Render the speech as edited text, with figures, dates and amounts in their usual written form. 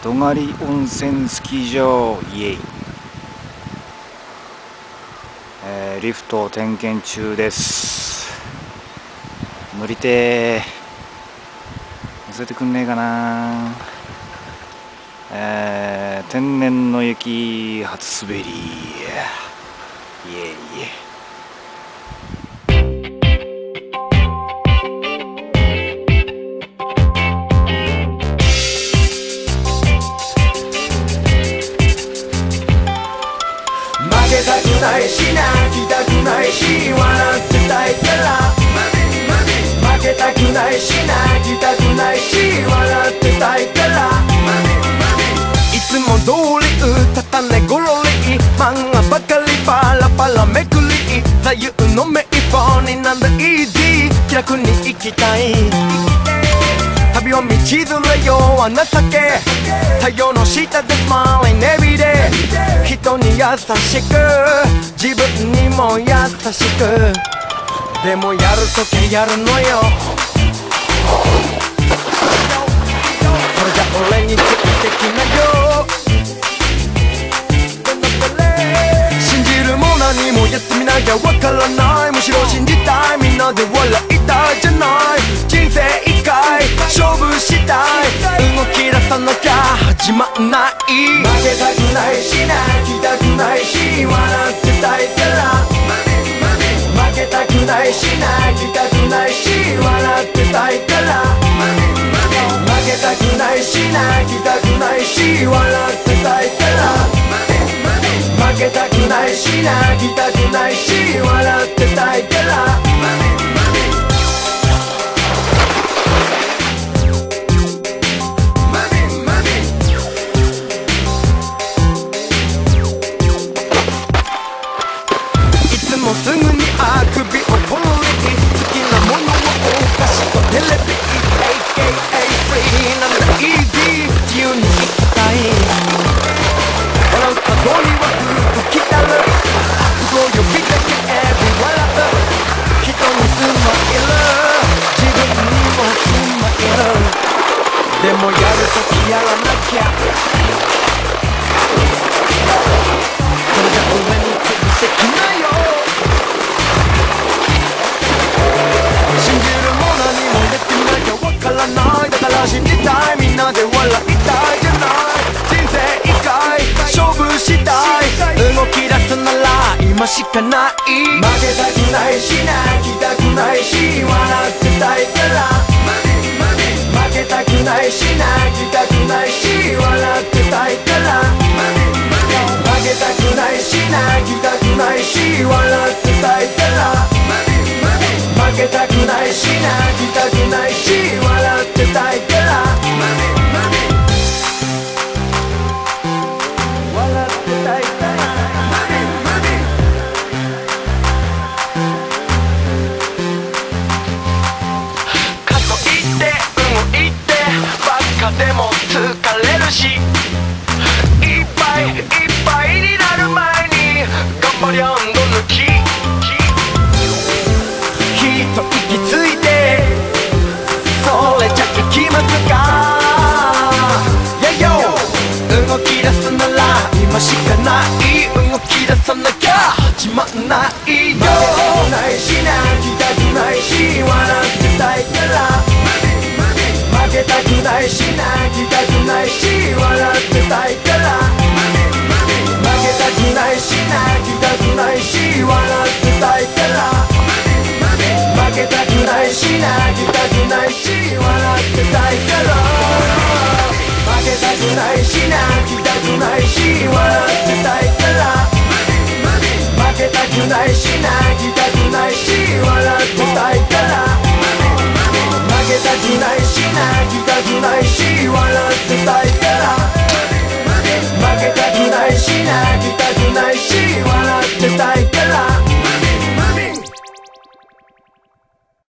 戸狩温泉スキー場イエイ、リフトを点検中です。乗りてー、乗せてくんねえかな。天然の雪初滑りイエイ。 負けたくないし泣きたくないし笑ってたいから負けたくないし泣きたくないし笑ってたいからいつも通りうたた寝ごろり漫画ばかりパラパラめくり座右の銘一本になんだイージー気楽に生きたい旅を道連れようは情け太陽の下でスマイルエビで人に優しく自分にも優しくでもやるときやるのよそれじゃ俺についてきなよ信じるも何もやってみなきゃわからないむしろ信じたいみんなで笑いたいじゃない人生一回勝負したい動き出さなきゃ始まんない負けたくないし泣きたくないし笑ってたいから負けたくないし泣きたくないし笑ってたいから負けたくないし泣きたくないし笑ってたいから負けたくないし泣きたくないし笑ってたいからすぐにあくびをポロリ好きなものはお菓子とテレビ AKA フリーなんだ easy 自由に生きたい笑う角には服着たる悪を呼びかけエビ笑う人にスマイル自分にもスマイルでもやるときやらなきゃそれじゃ上についてきなよだから信じたいみんなで笑いたいじゃない人生一回勝負したい動き出すなら今しかない負けたくないし泣きたくないし笑ってたいから負けたくないし泣きたくないし笑ってたいから負けたくないし泣きたくないし笑ってたいから負けたくないし泣きたくないし笑ってたいから笑ってたいからかといって動いてばっかでも疲れるしいっぱいいっぱいになる前に頑張りゃんど抜きと息ついてそれじゃいきますか Yeah yo 動き出すなら今しかない動き出さなきゃ始まんないよ負けたくないし泣きたくないし笑ってたいから負けたくないし泣きたくないし笑ってたいから負けたくないし泣きたくないし笑ってたいから負けたくないし泣きたくないし笑ってたいから負けたくないし泣きたくないし笑ってたいから負けたくないし泣きたくないし笑ってたいから負けたくないし泣きたくないし笑ってたいから負けたくないし泣きたくないし笑ってたいから